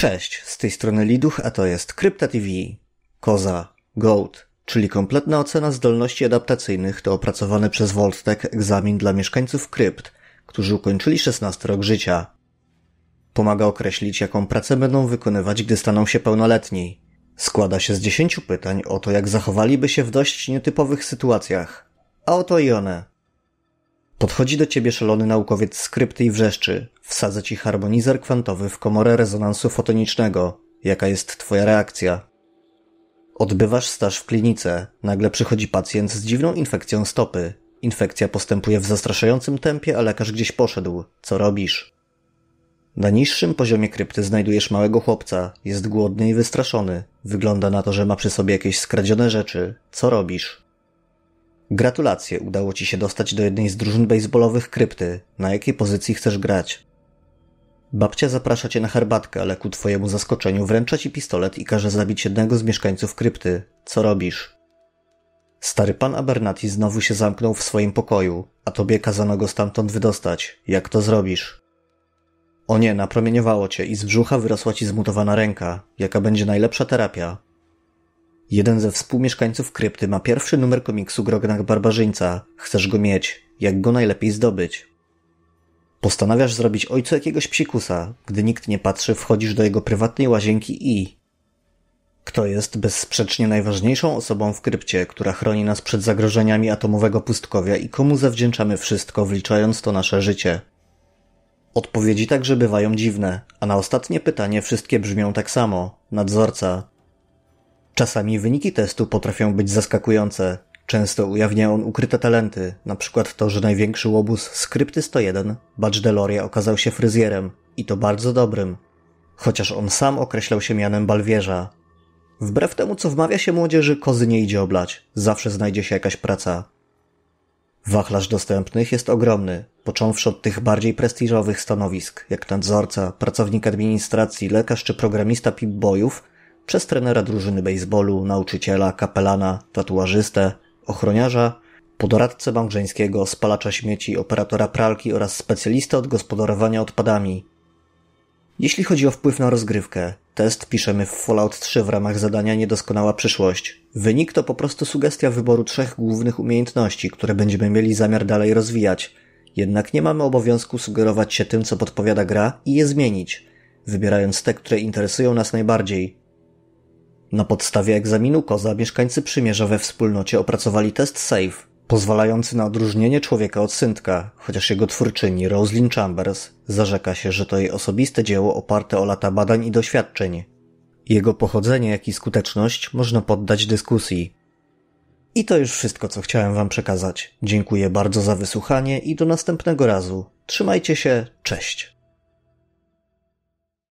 Cześć, z tej strony Liduch, a to jest Krypta TV. Koza, GOAT, czyli kompletna ocena zdolności adaptacyjnych to opracowany przez Vault-Tec egzamin dla mieszkańców krypt, którzy ukończyli 16 rok życia. Pomaga określić, jaką pracę będą wykonywać, gdy staną się pełnoletni. Składa się z 10 pytań o to, jak zachowaliby się w dość nietypowych sytuacjach. A oto i one. Podchodzi do ciebie szalony naukowiec z krypty i wrzeszczy. Wsadza ci harmonizer kwantowy w komorę rezonansu fotonicznego. Jaka jest twoja reakcja? Odbywasz staż w klinice. Nagle przychodzi pacjent z dziwną infekcją stopy. Infekcja postępuje w zastraszającym tempie, a lekarz gdzieś poszedł. Co robisz? Na niższym poziomie krypty znajdujesz małego chłopca. Jest głodny i wystraszony. Wygląda na to, że ma przy sobie jakieś skradzione rzeczy. Co robisz? Gratulacje, udało ci się dostać do jednej z drużyn bejsbolowych krypty. Na jakiej pozycji chcesz grać? Babcia zaprasza cię na herbatkę, ale ku twojemu zaskoczeniu wręcza ci pistolet i każe zabić jednego z mieszkańców krypty. Co robisz? Stary pan Abernathy znowu się zamknął w swoim pokoju, a tobie kazano go stamtąd wydostać. Jak to zrobisz? O nie, napromieniowało cię i z brzucha wyrosła ci zmutowana ręka. Jaka będzie najlepsza terapia? Jeden ze współmieszkańców krypty ma pierwszy numer komiksu Grognach Barbarzyńca. Chcesz go mieć. Jak go najlepiej zdobyć? Postanawiasz zrobić ojcu jakiegoś psikusa. Gdy nikt nie patrzy, wchodzisz do jego prywatnej łazienki i... Kto jest bezsprzecznie najważniejszą osobą w krypcie, która chroni nas przed zagrożeniami atomowego pustkowia i komu zawdzięczamy wszystko, wliczając to nasze życie? Odpowiedzi także bywają dziwne, a na ostatnie pytanie wszystkie brzmią tak samo. Nadzorca. Czasami wyniki testu potrafią być zaskakujące. Często ujawnia on ukryte talenty, na przykład to, że największy łobuz z krypty 101, Badge Deloria, okazał się fryzjerem i to bardzo dobrym, chociaż on sam określał się mianem balwierza. Wbrew temu, co wmawia się młodzieży, kozy nie idzie oblać, zawsze znajdzie się jakaś praca. Wachlarz dostępnych jest ogromny, począwszy od tych bardziej prestiżowych stanowisk, jak nadzorca, pracownik administracji, lekarz czy programista pip-boyów, przez trenera drużyny bejsbolu, nauczyciela, kapelana, tatuażystę, ochroniarza, po doradcę małżeńskiego, spalacza śmieci, operatora pralki oraz specjalistę od gospodarowania odpadami. Jeśli chodzi o wpływ na rozgrywkę, test piszemy w Fallout 3 w ramach zadania Niedoskonała przyszłość. Wynik to po prostu sugestia wyboru 3 głównych umiejętności, które będziemy mieli zamiar dalej rozwijać. Jednak nie mamy obowiązku sugerować się tym, co podpowiada gra i je zmienić, wybierając te, które interesują nas najbardziej. Na podstawie egzaminu Koza mieszkańcy Przymierza we wspólnocie opracowali test SAFE, pozwalający na odróżnienie człowieka od syntka, chociaż jego twórczyni, Rosalind Chambers, zarzeka się, że to jej osobiste dzieło oparte o lata badań i doświadczeń. Jego pochodzenie, jak i skuteczność można poddać dyskusji. I to już wszystko, co chciałem wam przekazać. Dziękuję bardzo za wysłuchanie i do następnego razu. Trzymajcie się, cześć!